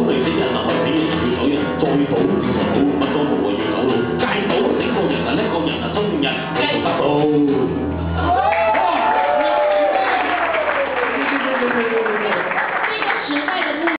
嚟死人，臨去死人要水人，再補就補。